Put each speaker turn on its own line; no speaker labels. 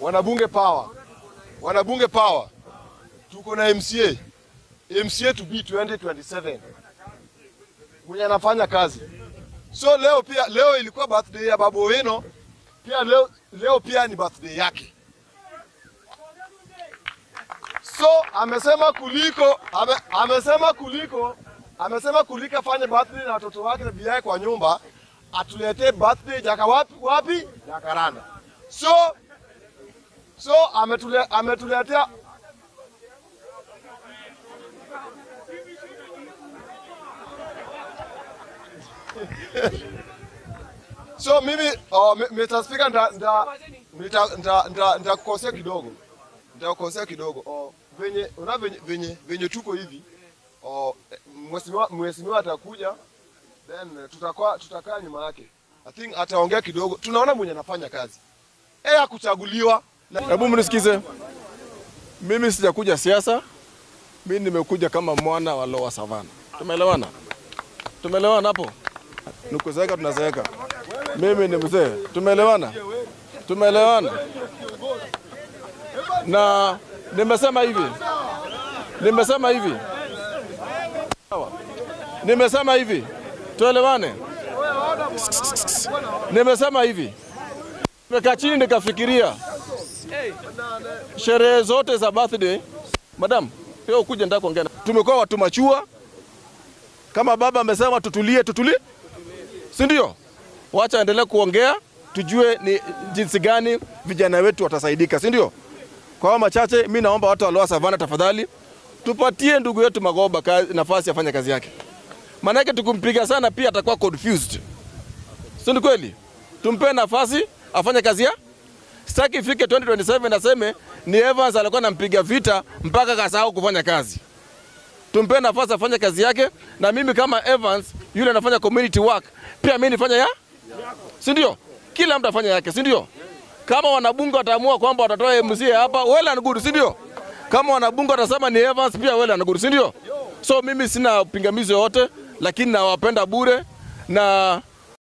wanabunge power. Tuko na MCA to be 2027. Mwenye anafanya kazi. So leo ilikuwa birthday ya Babu Owino. Pia leo pia ni birthday yake. So amesema kuliko afanye birthday na watoto wake na biaye kwa nyumba, atulete birthday wapi? Jacaranda. So ametuletea So mimi Mr. Speaker nitakukosea kidogo. Venye tuko hivi. Mheshimiwa atakuja, then tutakaa nyuma yake. I think ataongea kidogo. Tunaona mwenye anafanya kazi. Hakuchaguliwa.
Hebu mnisikize. Mimi sijakuja siasa. Mimi nimekuja kama mwana wa Lower Savana. Tumeelewana? Tumeelewana hapo? Nukuzeeka tunazeeka. Mimi ni mzee. Tumeelewana? Na nimesema hivi. Tuelewane. Nimesema hivi. Nimekaa chini nikafikiria. Sherehe zote za birthday, madam, pia ukuje ndako kuongea. Tumekuwa watu machua. Kama baba amesema tutulie. Si ndio? Wacha endelee kuongea, tujue ni jinsi gani vijana wetu watasaidika, si ndio? Kwa machache mimi naomba watu wa Lower Savana tafadhali tupatie ndugu yetu Magoba nafasi afanye kazi yake. Maana yake tukumpiga sana pia atakuwa confused. Si kweli? Tumpe nafasi afanye kazi yake. Sitaki ifike 2027 naseme ni Evans alikuwa anampiga vita mpaka kasahau kufanya kazi. Tumpe nafasi afanye kazi yake, na mimi kama Evans yule anafanya community work, pia mimi nifanya ya? Si ndio? Kila mtu afanye yake, si ndio? Kama wanabunge wataamua kwamba watatoa MCA hapa, well and good, si ndio? Kama wanabunge watasema ni Evans, pia well and good, si ndio? So mimi sina pingamizi yote, lakini nawapenda bure na